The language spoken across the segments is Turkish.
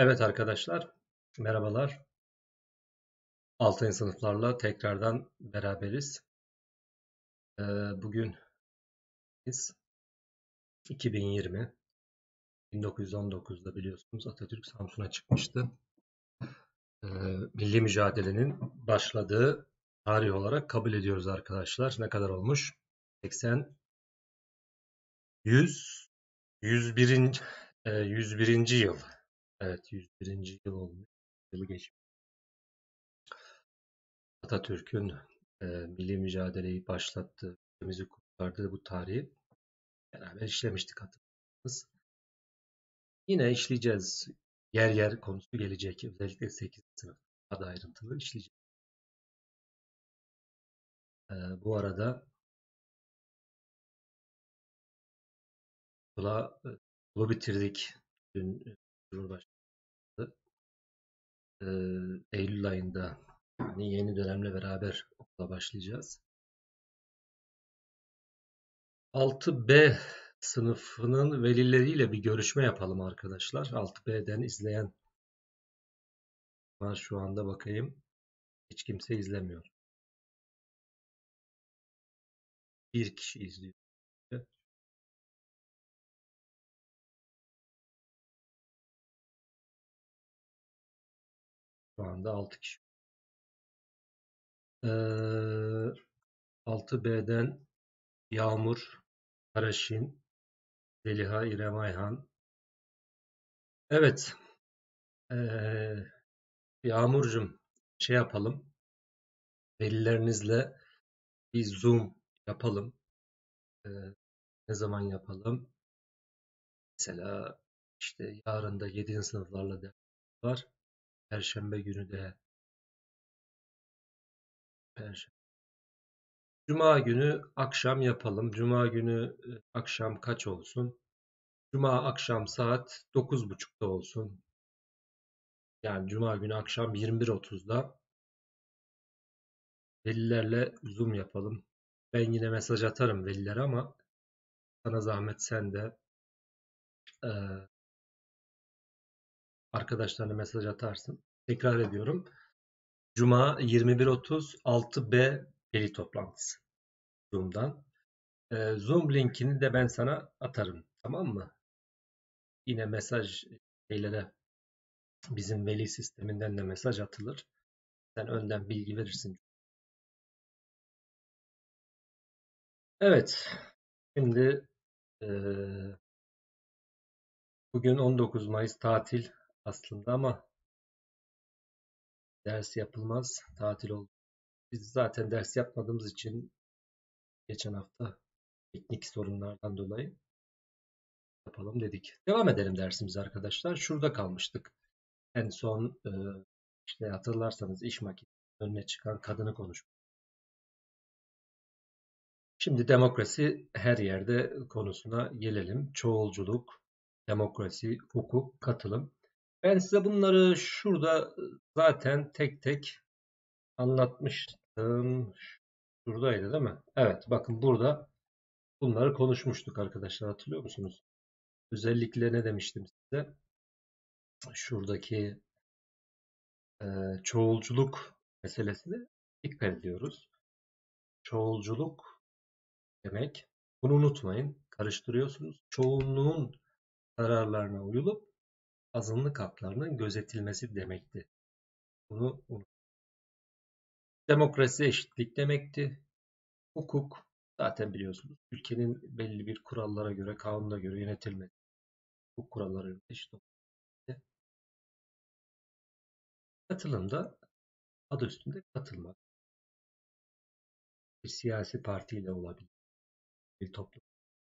Evet arkadaşlar, merhabalar. 6. sınıflarla tekrardan beraberiz. Bugün biz 2020, 1919'da biliyorsunuz Atatürk Samsun'a çıkmıştı. Ee, Milli mücadelenin başladığı tarih olarak kabul ediyoruz arkadaşlar. Ne kadar olmuş? 80, 100, 101. 101. yıl. Evet, 101. yıl olmuş. Yılı geçmiş. Atatürk'ün milli mücadeleyi başlattığı, ülkemizi kurtardığı bu tarihi beraber işlemiştik hatırlarsanız. Yine işleyeceğiz. Yer yer konusu gelecek. Özellikle 8. sınıf daha da ayrıntılı işleyeceğiz. Bu arada okulu bitirdik. Dün Cumhurbaşkanı e, Eylül ayında yani yeni dönemle beraber okula başlayacağız. 6B sınıfının velileriyle bir görüşme yapalım arkadaşlar. 6B'den izleyen var şu anda bakayım. Hiç kimse izlemiyor. Bir kişi izliyor. Şu anda 6 kişi. Ee, 6B'den Yağmur, Karaşin, Zeliha, İrem Ayhan. Evet, ee, Yağmurcuğum şey yapalım. Velilerinizle bir Zoom yapalım. Ee, Ne zaman yapalım? Mesela işte yarın da 7. sınıflarla ders var. Perşembe günü de Perşembe. Cuma günü akşam yapalım. Cuma günü akşam kaç olsun? Cuma akşam saat 9.30'da olsun. Yani Cuma günü akşam 21.30'da velilerle Zoom yapalım. Ben yine mesaj atarım velilere ama sana zahmet sen de e, arkadaşlarına mesaj atarsın. Tekrar ediyorum. Cuma 21.30 6B veli toplantısı Zoom'dan. Zoom linkini de ben sana atarım. Tamam mı? Yine mesaj şeylere bizim veli sisteminden de mesaj atılır. Sen önden bilgi verirsin. Evet. Şimdi e, bugün 19 Mayıs tatil aslında ama ders yapılmaz. Tatil oldu. Biz zaten ders yapmadığımız için geçen hafta teknik sorunlardan dolayı yapalım dedik. Devam edelim dersimize arkadaşlar. Şurada kalmıştık. En son işte hatırlarsanız iş makinesi önüne çıkan kadını konuştuk. Şimdi demokrasi her yerde konusuna gelelim. Çoğulculuk, demokrasi, hukuk, katılım. Ben size bunları şurada zaten tek tek anlatmıştım. Şuradaydı değil mi? Evet, bakın burada bunları konuşmuştuk arkadaşlar. Hatırlıyor musunuz? Özellikle ne demiştim size? Şuradaki çoğulculuk meselesine dikkat ediyoruz. Çoğulculuk demek, bunu unutmayın, karıştırıyorsunuz. Çoğunluğun kararlarına uyulup azınlık haklarının gözetilmesi demekti. Bunu unut. Demokrasi eşitlik demekti. Hukuk zaten biliyorsunuz. Ülkenin belli bir kurallara göre, kanuna göre yönetilmesi. Bu kurallara eşit olması. Katılım da adı üstünde katılmak. Bir siyasi partiyle olabilir. Bir toplum.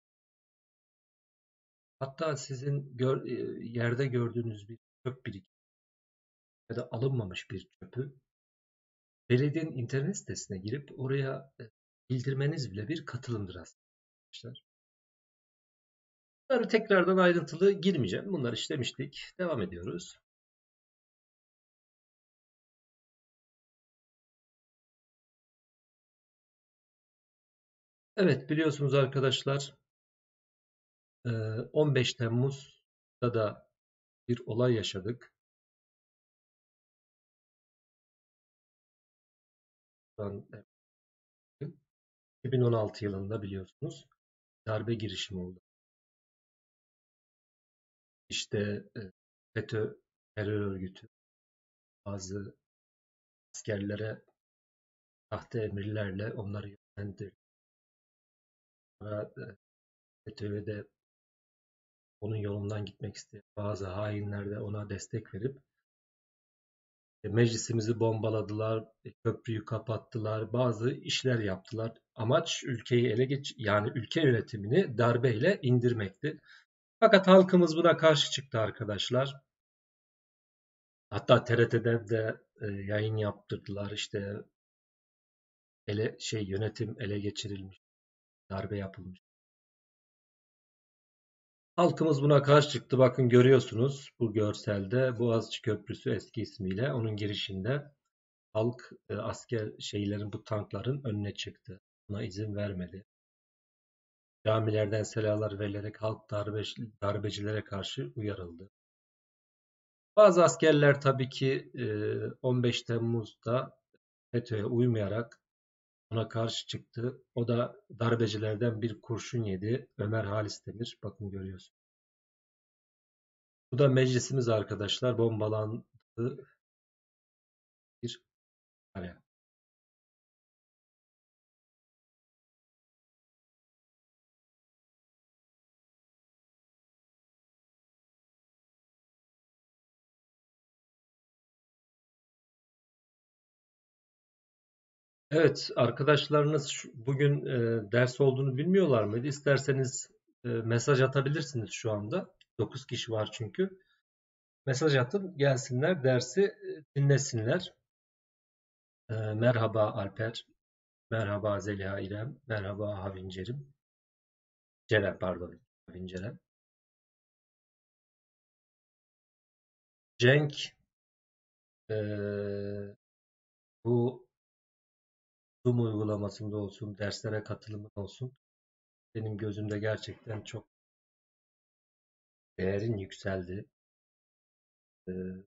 Hatta sizin yerde gördüğünüz bir çöp birikimi ya da alınmamış bir çöpü belediyenin internet sitesine girip oraya bildirmeniz bile bir katılımdır aslında arkadaşlar. Bunları tekrardan ayrıntılı girmeyeceğim. Bunları işlemiştik. Devam ediyoruz. Evet biliyorsunuz arkadaşlar 15 Temmuz'da da bir olay yaşadık. Erdoğan 2016 yılında biliyorsunuz darbe girişimi oldu. İşte FETÖ terör örgütü bazı askerlere sahte emirlerle onları yönlendirdi. Sonra FETÖ'ye de onun yolundan gitmek isteyen bazı hainler de ona destek verip meclisimizi bombaladılar, köprüyü kapattılar, bazı işler yaptılar. Amaç ülkeyi yani ülke yönetimini darbeyle indirmekti. Fakat halkımız buna karşı çıktı arkadaşlar. Hatta TRT'den de yayın yaptırdılar. İşte yönetim ele geçirilmiş, darbe yapılmış. Halkımız buna karşı çıktı. Bakın görüyorsunuz bu görselde Boğaziçi Köprüsü eski ismiyle onun girişinde halk asker bu tankların önüne çıktı. Buna izin vermedi. Camilerden selalar verilerek halk darbecilere karşı uyarıldı. Bazı askerler tabii ki 15 Temmuz'da FETÖ'ye uymayarak ona karşı çıktı. O da darbecilerden bir kurşun yedi. Ömer Halis Demir. Bakın görüyorsunuz. Bu da meclisimiz arkadaşlar. Bombalandı bir kare. Evet, arkadaşlarınız bugün ders olduğunu bilmiyorlar mıydı? İsterseniz mesaj atabilirsiniz şu anda. 9 kişi var çünkü. Mesaj atın, gelsinler, dersi dinlesinler. Merhaba Alper, merhaba Zeliha İrem, merhaba Havincerim. Ceren pardon, Havinceren. Cenk, e, bu Zoom uygulamasında olsun, derslere katılımın olsun. Benim gözümde gerçekten çok değerin yükseldi. E,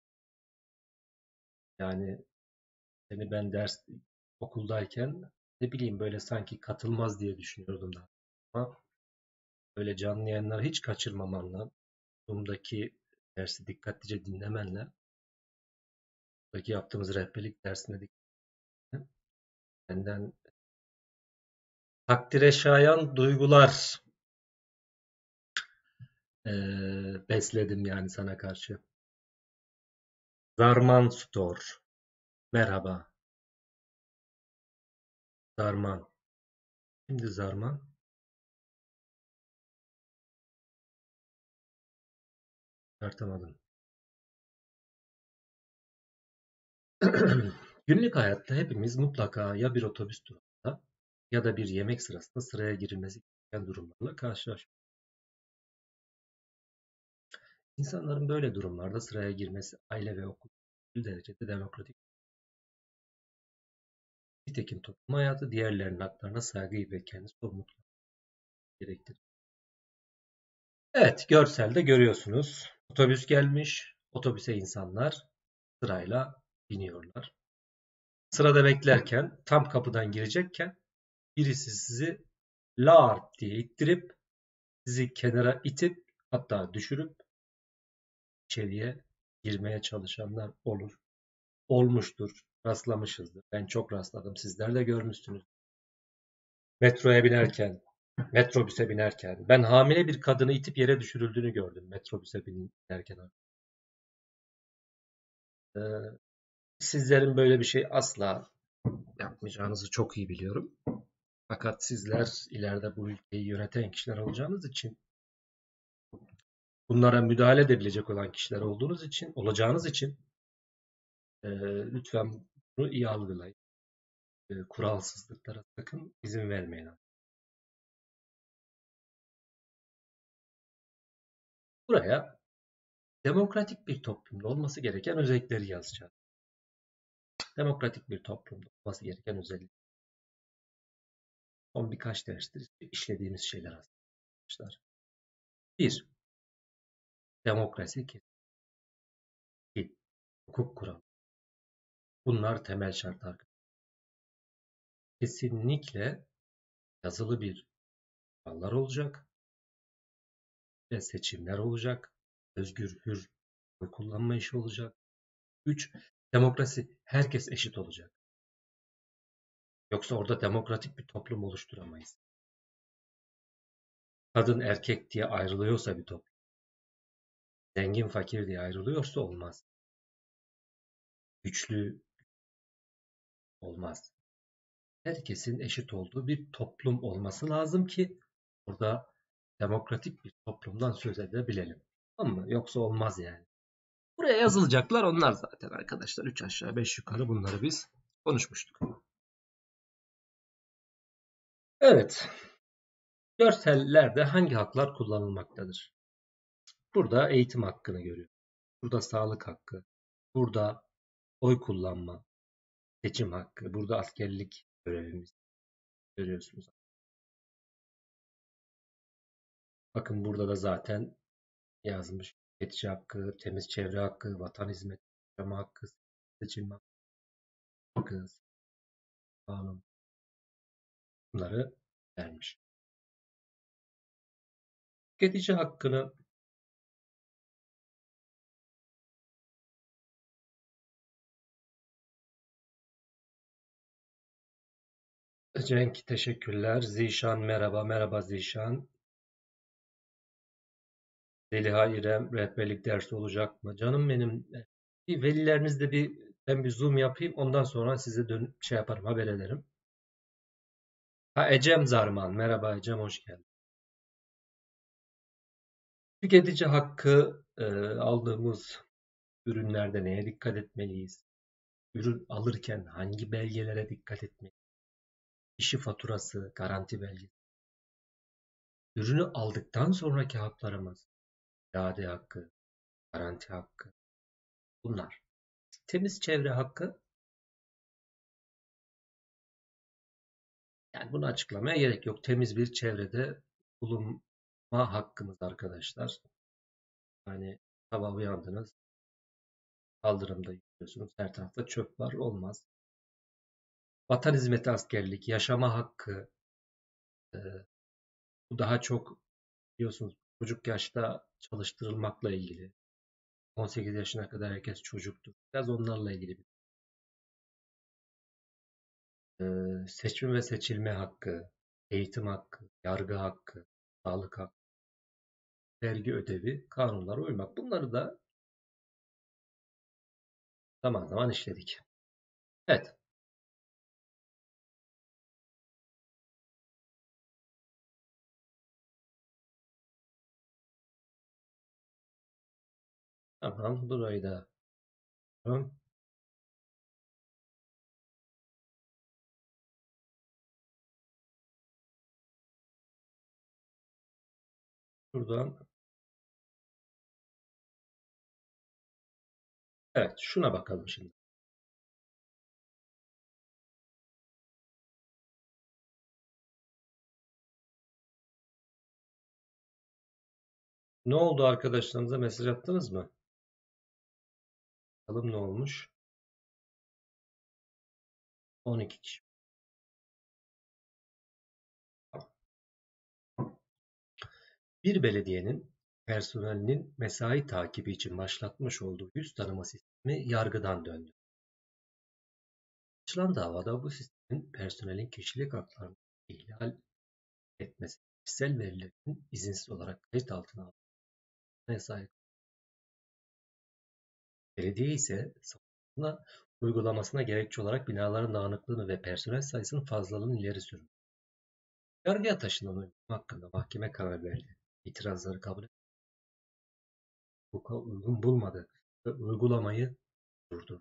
Yani seni ben okuldayken ne bileyim böyle sanki katılmaz diye düşünüyordum da. Ama böyle canlı yayınları hiç kaçırmamanla, Zoom'daki dersi dikkatlice dinlemenle, buradaki yaptığımız rehberlik dersine dikkat benden takdire şayan duygular besledim yani sana karşı. Zarman Store. Merhaba. Zarman. Şimdi Zarman. Tartamadım. Günlük hayatta hepimiz mutlaka ya bir otobüs durağında ya da bir yemek sırasında sıraya girilmesi gereken durumlarla karşılaşıyoruz. İnsanların böyle durumlarda sıraya girmesi aile ve okul bir derecede demokratik. Nitekim toplum hayatı diğerlerinin haklarına saygıyı ve kendi sorumluluklarını gerektirir. Evet, görselde görüyorsunuz. Otobüs gelmiş. Otobüse insanlar sırayla biniyorlar. Sırada beklerken tam kapıdan girecekken birisi sizi lart diye ittirip sizi kenara itip hatta düşürüp içeriye girmeye çalışanlar olur. Olmuştur. Rastlamışızdır. Ben çok rastladım. Sizler de görmüşsünüz. Metroya binerken, metrobüse binerken. Ben hamile bir kadını itip yere düşürüldüğünü gördüm metrobüse binerken. Ee, Sizlerin böyle bir şey asla yapmayacağınızı çok iyi biliyorum. Fakat sizler ileride bu ülkeyi yöneten kişiler olacağınız için, bunlara müdahale edebilecek olan kişiler olacağınız için lütfen bunu iyi algılayın. Kuralsızlıklara sakın izin vermeyin. Buraya demokratik bir toplumda olması gereken özellikleri yazacağız. Demokratik bir toplumda olması gereken özellikler. Son birkaç derstir işlediğimiz şeyler arkadaşlar. Bir, demokrasi kesin, hukuk kuralı. Bunlar temel şartlar. kesinlikle yazılı bir kurallar olacak ve seçimler olacak. Özgür, hür oy kullanma işi olacak. 3. Demokrasi. Herkes eşit olacak. Yoksa orada demokratik bir toplum oluşturamayız. Kadın erkek diye ayrılıyorsa bir toplum, zengin fakir diye ayrılıyorsa olmaz. Güçlü olmaz. Herkesin eşit olduğu bir toplum olması lazım ki burada demokratik bir toplumdan söz edebilelim. Tamam mı? Yoksa olmaz yani. Buraya yazılacaklar onlar zaten arkadaşlar. 3 aşağı 5 yukarı bunları biz konuşmuştuk. Evet. Görsellerde hangi haklar kullanılmaktadır? Burada eğitim hakkını görüyoruz. Burada sağlık hakkı. Burada oy kullanma, seçim hakkı. Burada askerlik görevimiz görüyorsunuz. Bakın burada da zaten yazmış. Tüketici hakkı, temiz çevre hakkı, vatan hizmeti, yaşama hakkı, seçilme hakkı, kanun. Bunları vermiş. Tüketici hakkını Cenk teşekkürler. Zişan merhaba. Merhaba Zişan. Zeliha İrem rehberlik dersi olacak mı? Canım benim bir velilerinizle ben bir Zoom yapayım. Ondan sonra size şey yaparım, haber ederim. Ha Ecem Zarman. Merhaba Ecem, hoş geldin. Tüketici hakkı aldığımız ürünlerde neye dikkat etmeliyiz? Ürün alırken hangi belgelere dikkat etmeliyiz? İşi faturası, garanti belgesi. Ürünü aldıktan sonraki haklarımız, iade hakkı, garanti hakkı. Bunlar. Temiz çevre hakkı. Yani bunu açıklamaya gerek yok. Temiz bir çevrede bulunma hakkımız arkadaşlar. Yani sabah uyandınız, kaldırımda yürüyorsunuz, her tarafta çöp var, olmaz. Vatan hizmeti askerlik, yaşama hakkı, bu daha çok biliyorsunuz çocuk yaşta çalıştırılmakla ilgili. 18 yaşına kadar herkes çocuktur. Biraz onlarla ilgili bir. Seçim ve seçilme hakkı, eğitim hakkı, yargı hakkı, sağlık hakkı, vergi ödevi, kanunlara uymak. Bunları da zaman zaman işledik. Evet. Tamam. Burayı da yapalım. Buradan evet, şuna bakalım şimdi. Ne oldu, arkadaşlarınıza mesaj attınız mı? Bakalım ne olmuş? 12 kişi. Bir belediyenin personelinin mesai takibi için başlatmış olduğu yüz tanıma sistemi yargıdan döndü. Açılan davada bu sistemin personelin kişilik haklarını ihlal etmesi, kişisel verilerin izinsiz olarak kayıt altına alınmasına sahip. Belediye ise savunmasına uygulamasına gerekçe olarak binaların dağınıklığını ve personel sayısının fazlalığını ileri sürdü. Yargıya taşınan uygulama hakkında mahkeme karar verdi. İtirazları kabul edildi. Hukuka uygun bulmadı ve uygulamayı durdurdu.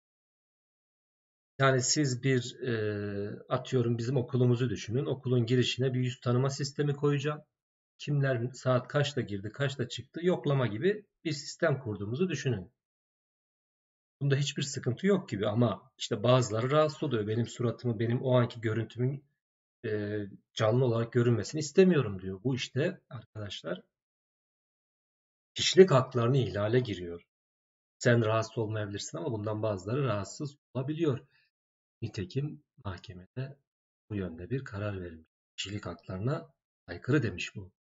Yani siz atıyorum bizim okulumuzu düşünün. Okulun girişine bir yüz tanıma sistemi koyacağım. Kimler saat kaçta girdi, kaçta çıktı yoklama gibi bir sistem kurduğumuzu düşünün. Bunda hiçbir sıkıntı yok gibi ama işte bazıları rahatsız oluyor. Benim suratımı, benim o anki görüntümün canlı olarak görünmesini istemiyorum diyor. Bu işte arkadaşlar kişilik haklarını ihlale giriyor. Sen rahatsız olmayabilirsin ama bundan bazıları rahatsız olabiliyor. Nitekim mahkemede bu yönde bir karar verilmiş. Kişilik haklarına aykırı demiş bu.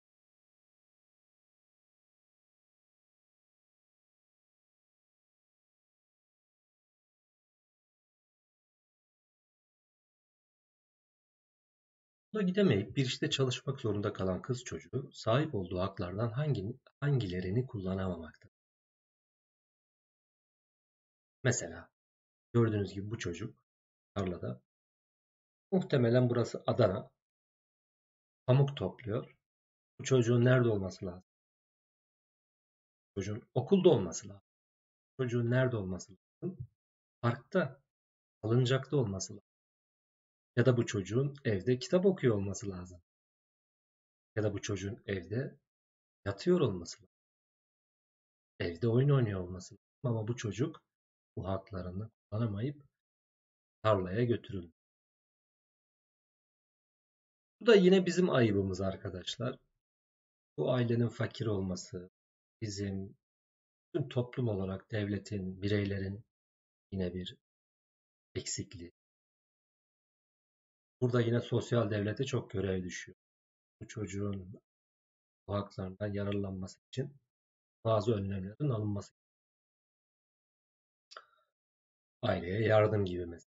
Okula gidemeyip bir işte çalışmak zorunda kalan kız çocuğu sahip olduğu haklardan hangilerini kullanamamaktadır? Mesela gördüğünüz gibi bu çocuk tarlada, muhtemelen burası Adana, pamuk topluyor. Bu çocuğun nerede olması lazım? Çocuğun okulda olması lazım. Çocuğun nerede olması lazım? Parkta, salıncakta olması lazım. Ya da bu çocuğun evde kitap okuyor olması lazım. Ya da bu çocuğun evde yatıyor olması lazım. Evde oyun oynuyor olması lazım. Ama bu çocuk bu haklarını kullanamayıp tarlaya götürüldü. Bu da yine bizim ayıbımız arkadaşlar. Bu ailenin fakir olması, bizim tüm toplum olarak devletin, bireylerin yine bir eksikliği. Burada yine sosyal devlete çok görev düşüyor. Bu çocuğun bu haklarından yararlanması için bazı önlemlerin alınması. Aileye yardım gibi mesela.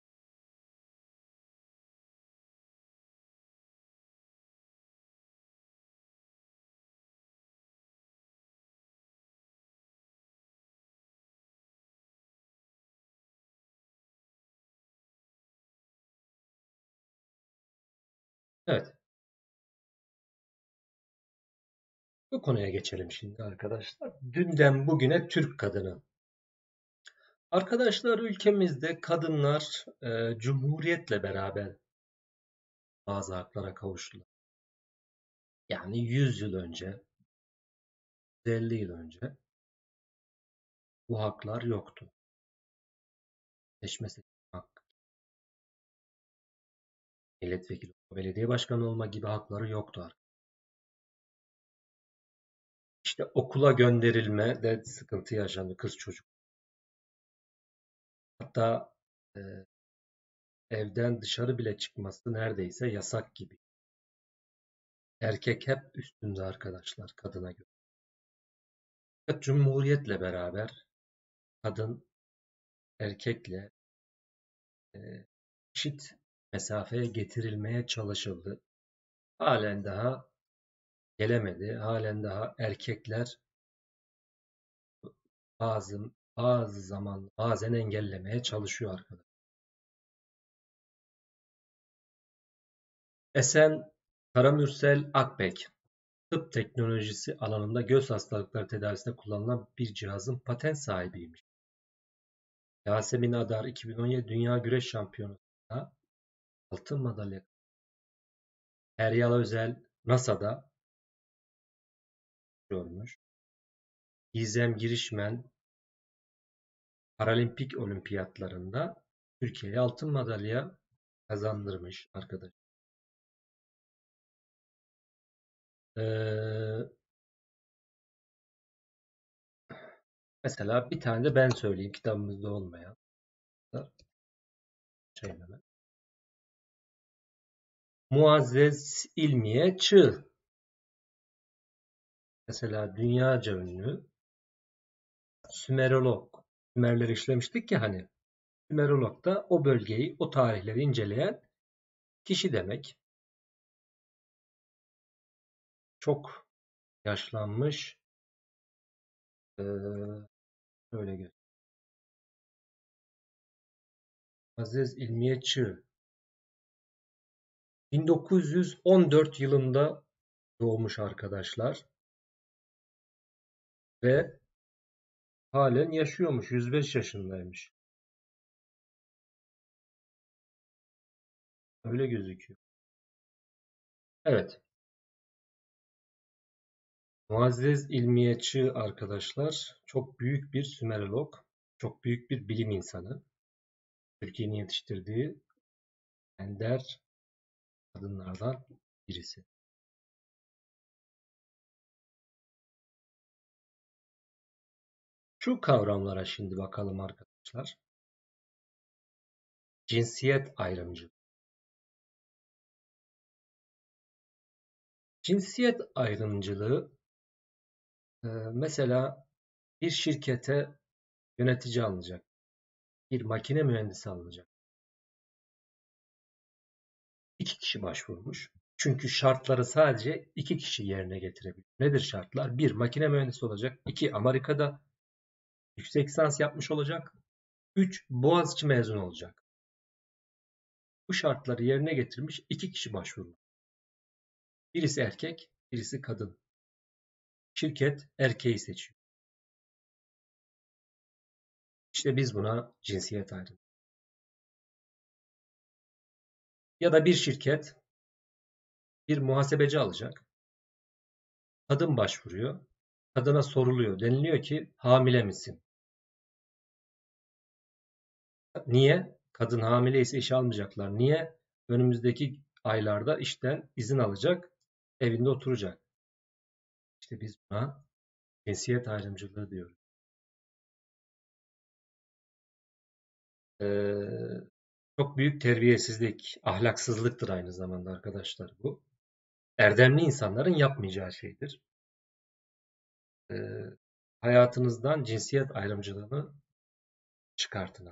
Evet, bu konuya geçelim şimdi arkadaşlar. Dünden bugüne Türk kadını. Arkadaşlar, ülkemizde kadınlar cumhuriyetle beraber bazı haklara kavuştular. Yani 100 yıl önce, 150 yıl önce bu haklar yoktu. Seçme hakkı, milletvekili, belediye başkanı olma gibi hakları yoktu artık. İşte okula gönderilme de sıkıntı yaşandı kız çocuk. Hatta e, evden dışarı bile çıkması neredeyse yasak gibi. Erkek hep üstünde arkadaşlar kadına göre. Fakat Cumhuriyetle beraber kadın erkekle e, eşit mesafeye getirilmeye çalışıldı. Halen daha gelemedi. Halen daha erkekler bazı zaman bazen engellemeye çalışıyor arkadaşlar. Esen Karamürsel Akbek, tıp teknolojisi alanında göz hastalıkları tedavisinde kullanılan bir cihazın patent sahibiymiş. Yasemin Adar 2017 Dünya Güreş Şampiyonası'nda altın madalya. Feryal Özel NASA'da görmüş. Gizem Girişmen Paralimpik Olimpiyatlarında Türkiye'ye altın madalya kazandırmış arkadaş. Ee, Mesela bir tane de ben söyleyeyim kitabımızda olmayan. Şeyleme. Muazzez İlmiye Çığ. Mesela dünyaca ünlü Sümerolog. Sümerleri işlemiştik ya hani. Sümerolog da o bölgeyi, o tarihleri inceleyen kişi demek. Çok yaşlanmış. Ee, Öyle göster. Muazzez İlmiye Çığ. 1914 yılında doğmuş arkadaşlar ve halen yaşıyormuş. 105 yaşındaymış. Öyle gözüküyor. Evet. Muazzez İlmiyeçi arkadaşlar çok büyük bir Sümerolog, çok büyük bir bilim insanı. Türkiye'nin yetiştirdiği ender kadınlardan birisi. Şu kavramlara şimdi bakalım arkadaşlar. Cinsiyet ayrımcılığı. Cinsiyet ayrımcılığı mesela bir şirkete yönetici alınacak, bir makine mühendisi alınacak. İki kişi başvurmuş. Çünkü şartları sadece iki kişi yerine getirebilir. Nedir şartlar? Bir, makine mühendisi olacak. İki, Amerika'da yüksek lisans yapmış olacak. Üç, Boğaziçi mezunu olacak. Bu şartları yerine getirmiş iki kişi başvurmuş. Birisi erkek, birisi kadın. Şirket erkeği seçiyor. İşte biz buna cinsiyet ayrımı. Ya da bir şirket bir muhasebeci alacak. Kadın başvuruyor. Kadına soruluyor. Deniliyor ki hamile misin? Niye? Kadın hamileyse işe almayacaklar. Niye? Önümüzdeki aylarda işten izin alacak, evinde oturacak. İşte biz buna cinsiyet ayrımcılığı diyoruz. Ee, Çok büyük terbiyesizlik, ahlaksızlıktır aynı zamanda arkadaşlar bu. Erdemli insanların yapmayacağı şeydir. Ee, Hayatınızdan cinsiyet ayrımcılığını çıkartın.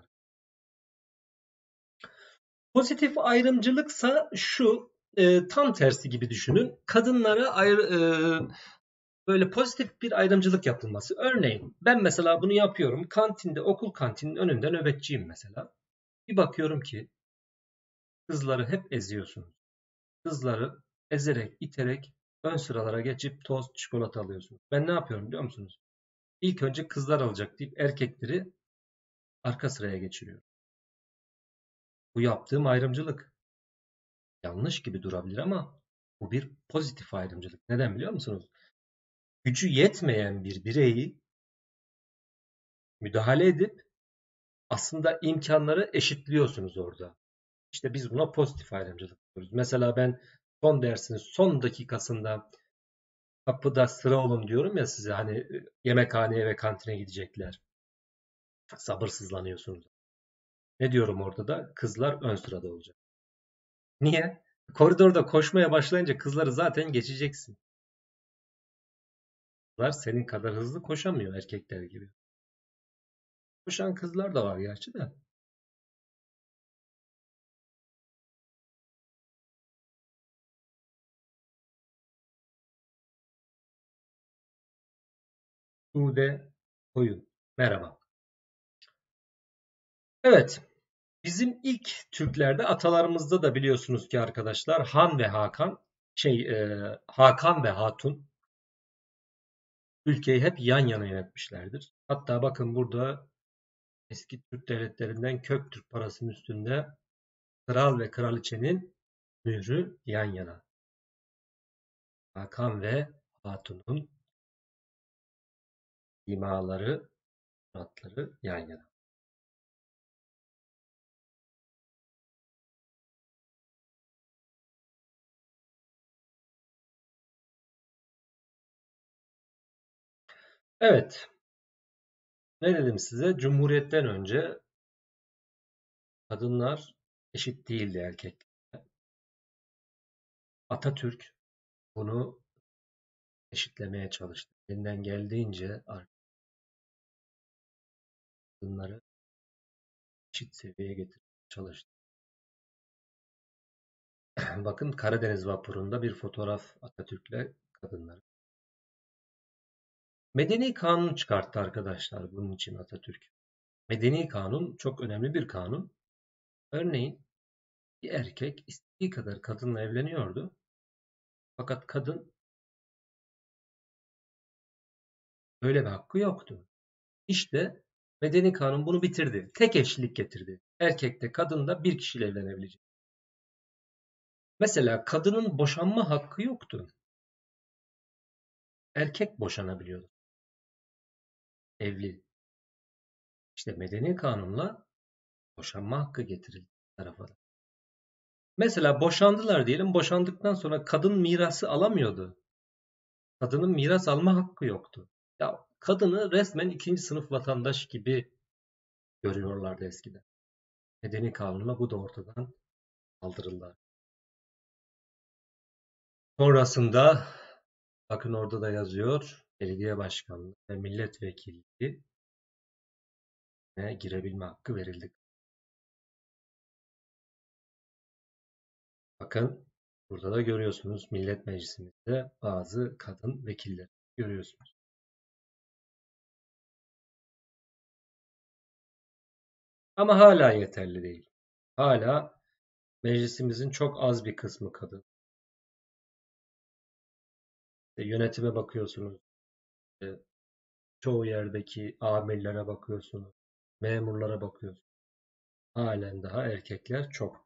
Pozitif ayrımcılıksa şu, tam tersi gibi düşünün. Kadınlara böyle pozitif bir ayrımcılık yapılması. Örneğin ben mesela bunu yapıyorum. Kantinde, okul kantininin önünde nöbetçiyim mesela. Bir bakıyorum ki kızları hep eziyorsunuz. Kızları ezerek, iterek ön sıralara geçip tost, çikolata alıyorsunuz. Ben ne yapıyorum biliyor musunuz? İlk önce kızlar alacak deyip erkekleri arka sıraya geçiriyorum. Bu yaptığım ayrımcılık. Yanlış gibi durabilir ama bu bir pozitif ayrımcılık. Neden biliyor musunuz? Gücü yetmeyen bir bireyi müdahale edip aslında imkanları eşitliyorsunuz orada. İşte biz buna pozitif ayrımcılık diyoruz. Mesela ben son dersin son dakikasında kapıda sıra olun diyorum ya size hani yemekhaneye ve kantine gidecekler. Sabırsızlanıyorsunuz. Ne diyorum orada da? Kızlar ön sırada olacak. Niye? Koridorda koşmaya başlayınca kızları zaten geçeceksin. Kızlar senin kadar hızlı koşamıyor erkekler gibi. Koşan kızlar da var gerçi de. Sude Koyun. Merhaba. Evet. Bizim ilk Türklerde atalarımızda da biliyorsunuz ki arkadaşlar Han ve Hakan Hakan ve Hatun ülkeyi hep yan yana yönetmişlerdir. Hatta bakın burada eski Türk devletlerinden Köktürk parasının üstünde kral ve kraliçenin mührü yan yana. Hakan ve Hatun'un imaları, suratları yan yana. Evet, ne dedim size? Cumhuriyetten önce kadınlar eşit değildi erkek. Atatürk bunu eşitlemeye çalıştı. Elinden geldiğince kadınları eşit seviyeye getirmeye çalıştı. Bakın Karadeniz vapurunda bir fotoğraf Atatürk'le kadınları. Medeni kanun çıkarttı arkadaşlar bunun için Atatürk. Medeni kanun çok önemli bir kanun. Örneğin bir erkek istediği kadar kadınla evleniyordu. Fakat kadın böyle bir hakkı yoktu. İşte Medeni kanun bunu bitirdi. Tek eşlilik getirdi. Erkek de kadın da bir kişiyle evlenebilecek. Mesela kadının boşanma hakkı yoktu. Erkek boşanabiliyordu. Evli. İşte medeni kanunla boşanma hakkı getirildi tarafa. Mesela boşandılar diyelim. Boşandıktan sonra kadın mirası alamıyordu. Kadının miras alma hakkı yoktu. Ya kadını resmen ikinci sınıf vatandaş gibi görüyorlardı eskiden. Medeni kanunla bu da ortadan kaldırıldı. Sonrasında bakın orada da yazıyor. Belediye başkanlığı ve milletvekilliğine girebilme hakkı verildi. Bakın burada da görüyorsunuz Millet Meclisimizde bazı kadın vekiller görüyorsunuz. Ama hala yeterli değil. Hala meclisimizin çok az bir kısmı kadın. Yönetime bakıyorsunuz. E, Çoğu yerdeki amirlere bakıyorsunuz. Memurlara bakıyorsunuz. Halen daha erkekler çok.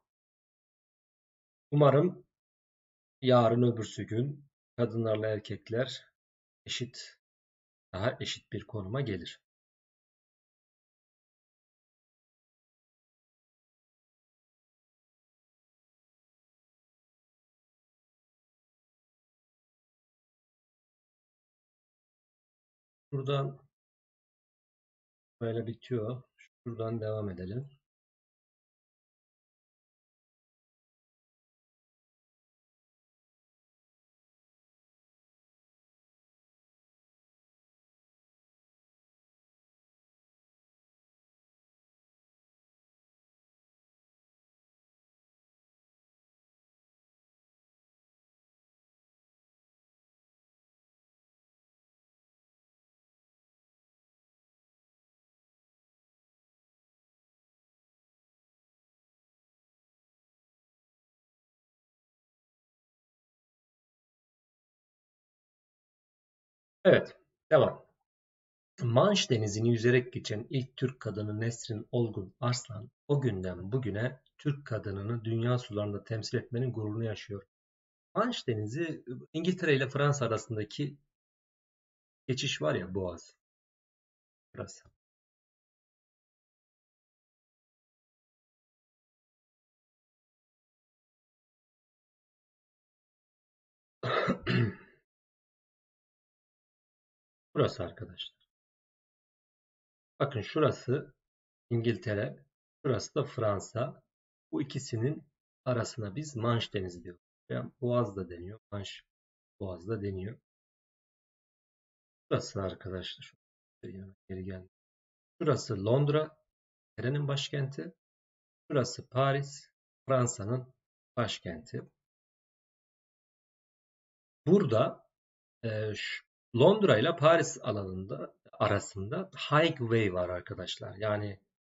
Umarım yarın öbürsü gün kadınlarla erkekler eşit, daha eşit bir konuma gelir. Buradan böyle bitiyor. Şuradan devam edelim. Evet, devam. Manş Denizi'ni yüzerek geçen ilk Türk kadını Nesrin Olgun Arslan, o günden bugüne Türk kadınını dünya sularında temsil etmenin gururunu yaşıyor. Manş Denizi, İngiltere ile Fransa arasındaki geçiş var ya, Boğaz. Burası. Burası arkadaşlar. Bakın şurası İngiltere, şurası da Fransa. Bu ikisinin arasına biz Manş Denizi diyoruz. Yani Boğaz da deniyor, Manş Boğaz da deniyor. Burası arkadaşlar. Geri geldi. Şurası Londra, İngiltere'nin başkenti. Şurası Paris, Fransa'nın başkenti. Burada Londra ile Paris alanında arasında highway var arkadaşlar. Yani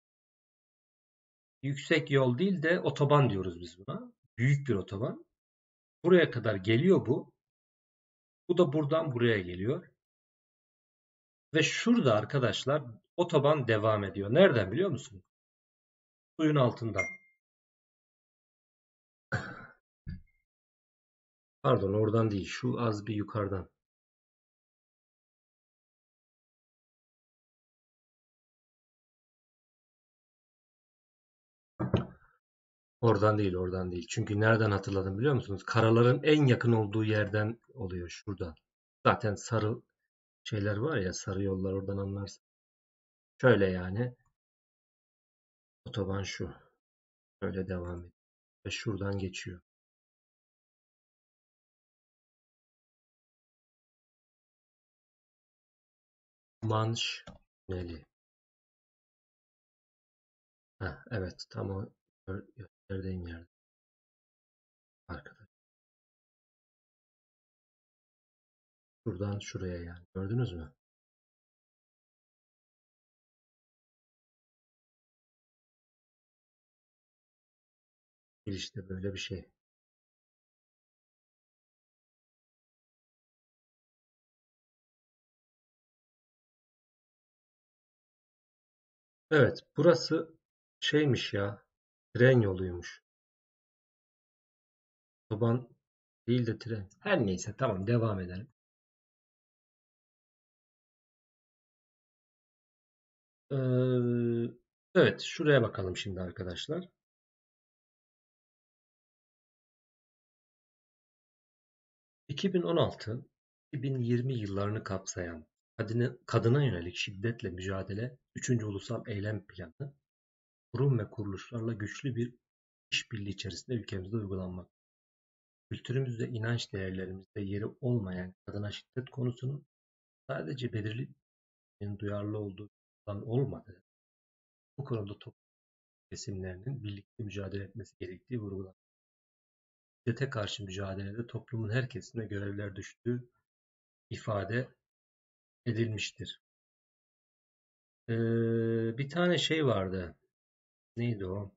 yüksek yol değil de otoban diyoruz biz buna. Büyük bir otoban. Buraya kadar geliyor bu. Bu da buradan buraya geliyor. Ve şurada arkadaşlar otoban devam ediyor. Nereden biliyor musun? Suyun altından. Pardon, oradan değil. Şu az bir yukarıdan. Oradan değil, oradan değil. Çünkü nereden hatırladım biliyor musunuz? Karaların en yakın olduğu yerden oluyor, şuradan. Zaten sarı şeyler var ya, sarı yollar, oradan anlarsın. Şöyle yani. Otoban şu. Şöyle devam ediyor. Ve şuradan geçiyor. Manş Tüneli. Heh, evet, tam o gösterdiğim yerde arkadaş. Şuradan şuraya yani. Gördünüz mü? İşte böyle bir şey. Evet, burası şeymiş ya. Tren yoluymuş. Otoban değil de tren. Her neyse, tamam, devam edelim. Ee, evet, şuraya bakalım şimdi arkadaşlar. 2016-2020 yıllarını kapsayan kadına yönelik şiddetle mücadele 3. Ulusal Eylem Planı, kurum ve kuruluşlarla güçlü bir işbirliği içerisinde ülkemizde uygulanmaktadır. kültürümüzde, inanç değerlerimizde yeri olmayan kadına şiddet konusunun sadece belirli bir duyarlı olduğu falan olmadığı, bu konuda toplum kesimlerinin birlikte mücadele etmesi gerektiği vurgulanıyor. Şiddete karşı mücadelede toplumun her kesimine görevler düştüğü ifade edilmiştir. Bir tane şey vardı. Neydi o?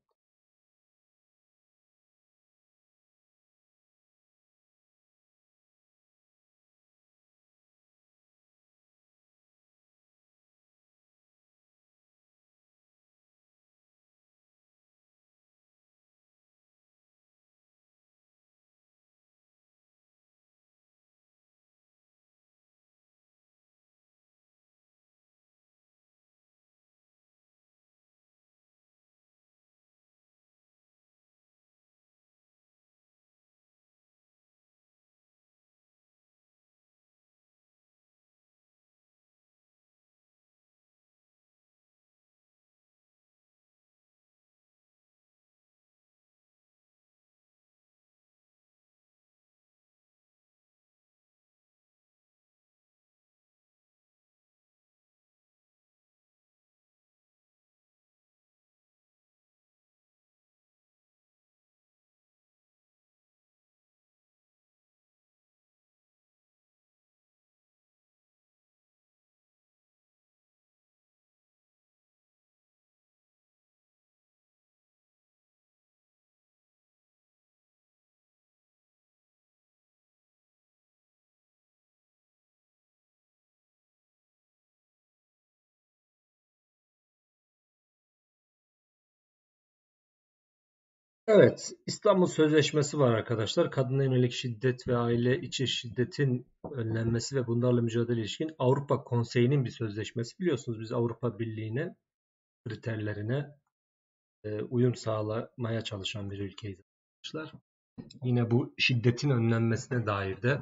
Evet, İstanbul Sözleşmesi var arkadaşlar. Kadına yönelik şiddet ve aile içi şiddetin önlenmesi ve bunlarla mücadele ilişkin Avrupa Konseyi'nin bir sözleşmesi. Biliyorsunuz biz Avrupa Birliği'ne kriterlerine uyum sağlamaya çalışan bir ülkeyiz arkadaşlar. Yine bu şiddetin önlenmesine dair de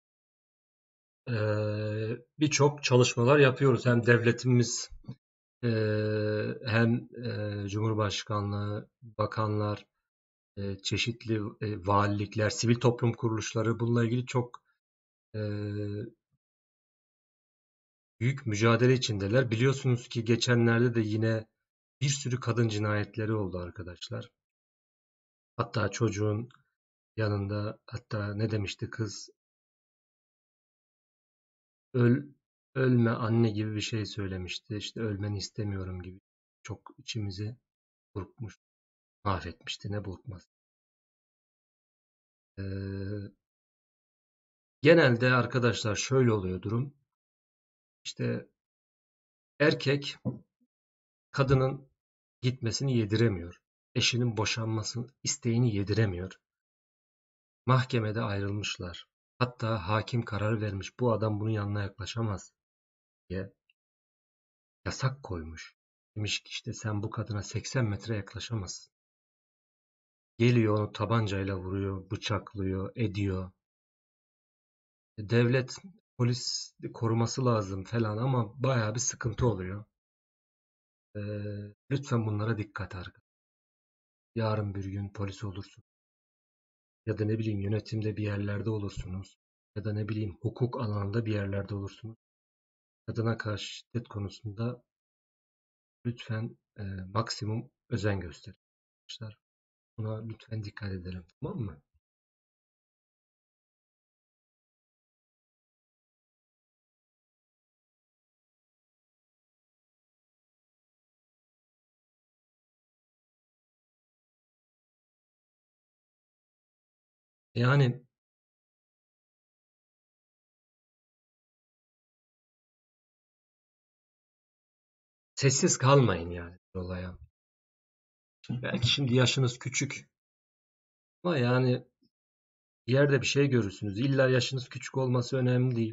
birçok çalışmalar yapıyoruz. Hem devletimiz hem Cumhurbaşkanlığı, bakanlar, çeşitli valilikler, sivil toplum kuruluşları bununla ilgili çok e, büyük mücadele içindeler. Biliyorsunuz ki geçenlerde de yine bir sürü kadın cinayetleri oldu arkadaşlar. Hatta çocuğun yanında hatta ne demişti kız öl ölme anne gibi bir şey söylemişti. İşte ölmeni istemiyorum gibi. Çok içimizi burkmuş, mahvetmişti. Ne burkmaz. Ee, Genelde arkadaşlar şöyle oluyor durum. İşte erkek kadının gitmesini yediremiyor. Eşinin boşanmasını isteğini yediremiyor. Mahkemede ayrılmışlar. Hatta hakim karar vermiş. Bu adam bunun yanına yaklaşamaz diye yasak koymuş. Demiş ki işte sen bu kadına 80 metre yaklaşamazsın. Geliyor onu tabancayla vuruyor, bıçaklıyor, ediyor. Devlet, polis koruması lazım falan ama bayağı bir sıkıntı oluyor. Lütfen bunlara dikkat arkadaşlar. Yarın bir gün polis olursun. Ya da ne bileyim yönetimde bir yerlerde olursunuz. Ya da ne bileyim hukuk alanında bir yerlerde olursunuz. Kadına karşı şiddet konusunda lütfen maksimum özen gösterin arkadaşlar. Buna lütfen dikkat edelim, tamam mı? Yani sessiz kalmayın yani bir olaya. Belki şimdi yaşınız küçük ama yani bir yerde bir şey görürsünüz. İlla yaşınız küçük olması önemli değil.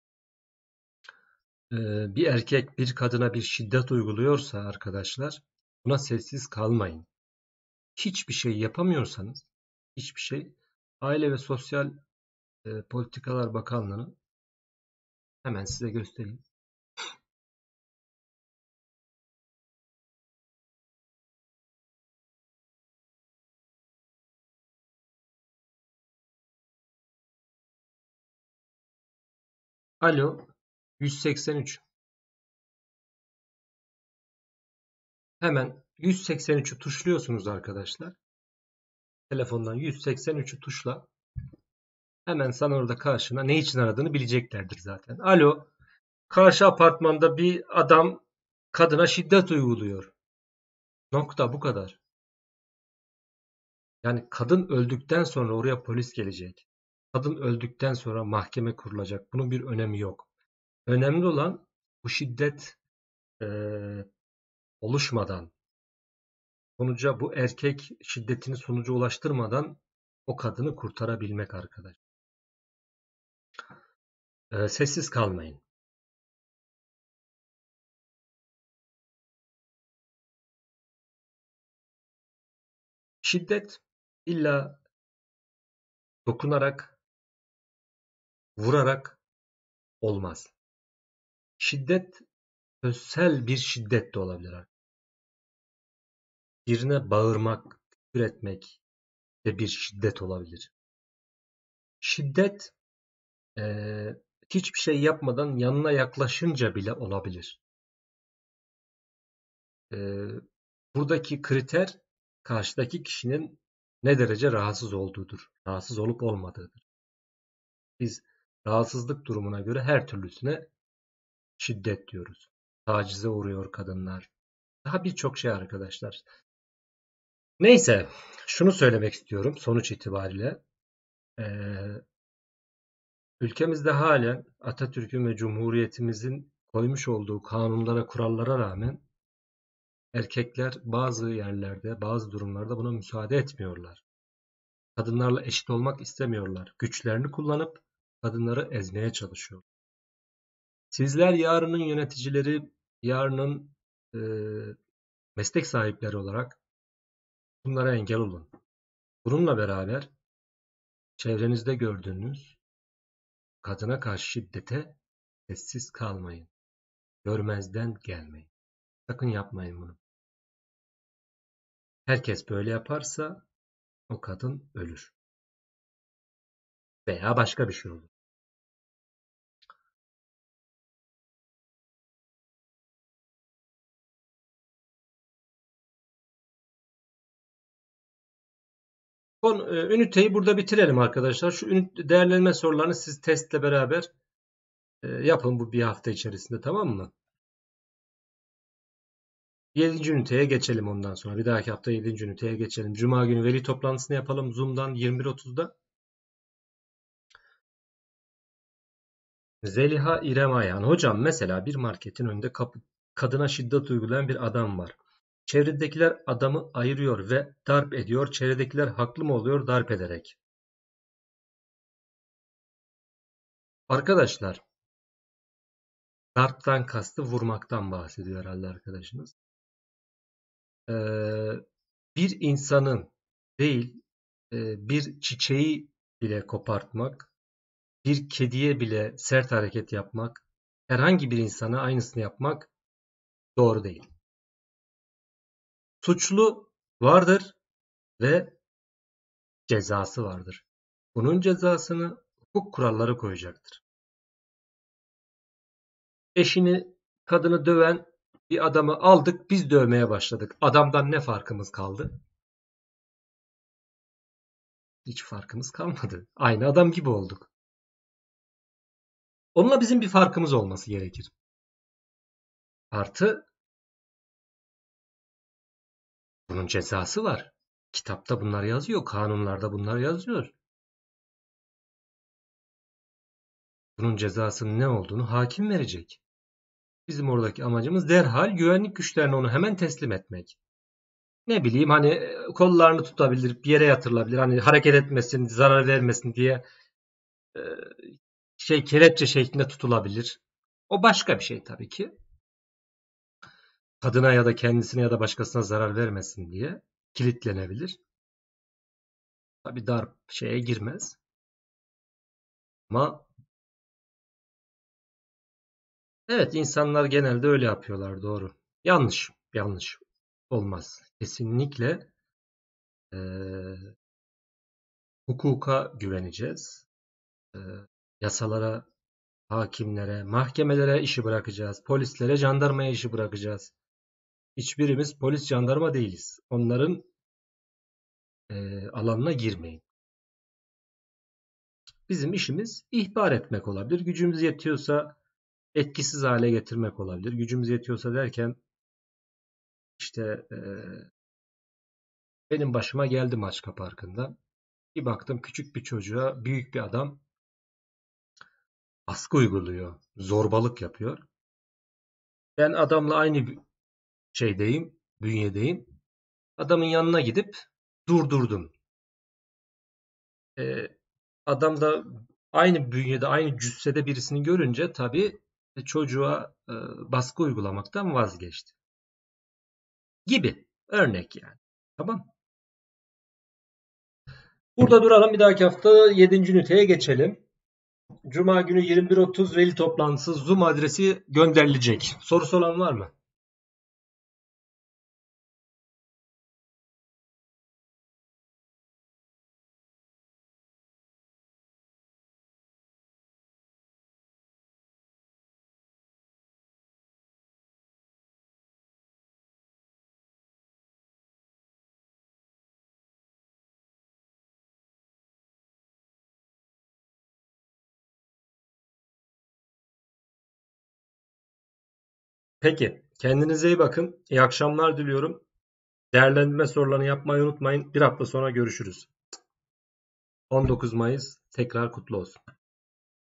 Bir erkek bir kadına bir şiddet uyguluyorsa arkadaşlar buna sessiz kalmayın. Hiçbir şey yapamıyorsanız hiçbir şey Aile ve Sosyal Politikalar Bakanlığı'nı hemen size göstereyim. Alo, 183. Hemen 183'ü tuşluyorsunuz arkadaşlar. Telefondan 183'ü tuşla. Hemen sana orada karşına ne için aradığını bileceklerdir zaten. Alo, karşı apartmanda bir adam kadına şiddet uyguluyor. Nokta, bu kadar. Yani kadın öldükten sonra oraya polis gelecek. Kadın öldükten sonra mahkeme kurulacak. Bunun bir önemi yok. Önemli olan bu şiddet oluşmadan, sonuca bu erkek şiddetini sonuca ulaştırmadan o kadını kurtarabilmek arkadaş. Sessiz kalmayın. Şiddet illa dokunarak, vurarak olmaz. Şiddet sözsel bir şiddet de olabilir. Birine bağırmak, küfür etmek de bir şiddet olabilir. Şiddet hiçbir şey yapmadan yanına yaklaşınca bile olabilir. Buradaki kriter karşıdaki kişinin ne derece rahatsız olduğudur. Rahatsız olup olmadığıdır. Biz rahatsızlık durumuna göre her türlüsüne şiddet diyoruz. Tacize uğruyor kadınlar. Daha birçok şey arkadaşlar. Neyse, şunu söylemek istiyorum sonuç itibariyle. Ülkemizde halen Atatürk'ün ve Cumhuriyetimizin koymuş olduğu kanunlara, kurallara rağmen erkekler bazı yerlerde, bazı durumlarda buna müsaade etmiyorlar. Kadınlarla eşit olmak istemiyorlar. Güçlerini kullanıp kadınları ezmeye çalışıyor. Sizler yarının yöneticileri, yarının e, meslek sahipleri olarak bunlara engel olun. Bununla beraber çevrenizde gördüğünüz kadına karşı şiddete sessiz kalmayın. Görmezden gelmeyin. Sakın yapmayın bunu. Herkes böyle yaparsa o kadın ölür. Veya başka bir şey olur. Üniteyi burada bitirelim arkadaşlar. Şu değerlendirme sorularını siz testle beraber yapın bu bir hafta içerisinde, tamam mı? 7. üniteye geçelim ondan sonra. Bir dahaki hafta 7. üniteye geçelim. Cuma günü veli toplantısını yapalım Zoom'dan 21.30'da. Zeliha İrem Ayhan. Hocam mesela bir marketin önünde kadına şiddet uygulayan bir adam var. Çevredekiler adamı ayırıyor ve darp ediyor. Çevredekiler haklı mı oluyor darp ederek? Arkadaşlar, darptan kastı vurmaktan bahsediyor herhalde arkadaşınız. Ee, Bir insanın değil, bir çiçeği bile kopartmak, bir kediye bile sert hareket yapmak, herhangi bir insana aynısını yapmak doğru değil. Suçlu vardır ve cezası vardır. Bunun cezasını hukuk kuralları koyacaktır. Eşini, kadını döven bir adamı aldık, biz dövmeye başladık. Adamdan ne farkımız kaldı? Hiç farkımız kalmadı. Aynı adam gibi olduk. Onunla bizim bir farkımız olması gerekir. Artı bunun cezası var. Kitapta bunlar yazıyor, kanunlarda bunlar yazıyor. Bunun cezasının ne olduğunu hakim verecek. Bizim oradaki amacımız derhal güvenlik güçlerine onu hemen teslim etmek. Ne bileyim hani kollarını tutabilir, bir yere yatırılabilir. Hani hareket etmesin, zarar vermesin diye e, kelepçe şeklinde tutulabilir. O başka bir şey tabii ki. Kadına ya da kendisine ya da başkasına zarar vermesin diye kilitlenebilir. Tabii darp şeye girmez. Ama evet, insanlar genelde öyle yapıyorlar, doğru. Yanlış, yanlış olmaz. Kesinlikle eee, hukuka güveneceğiz. Eee, Yasalara Hakimlere, mahkemelere işi bırakacağız. Polislere, jandarmaya işi bırakacağız. Hiçbirimiz polis, jandarma değiliz. Onların alanına girmeyin. Bizim işimiz ihbar etmek olabilir. Gücümüz yetiyorsa etkisiz hale getirmek olabilir. Gücümüz yetiyorsa derken işte benim başıma geldi Maçka Parkı'nda. Bir baktım küçük bir çocuğa büyük bir adam baskı uyguluyor, zorbalık yapıyor. Ben adamla aynı şeydeyim, bünyedeyim. Adamın yanına gidip durdurdum. E, Adam da aynı bünyede, aynı cüssede birisini görünce tabii çocuğa baskı uygulamaktan vazgeçti. Gibi. Örnek yani. Tamam. Burada duralım. Bir dahaki hafta 7. üniteye geçelim. Cuma günü 21.30 veli toplantısı Zoom adresi gönderilecek. Sorusu olan var mı? Peki. Kendinize iyi bakın. İyi akşamlar diliyorum. Değerlendirme sorularını yapmayı unutmayın. Bir hafta sonra görüşürüz. 19 Mayıs tekrar kutlu olsun.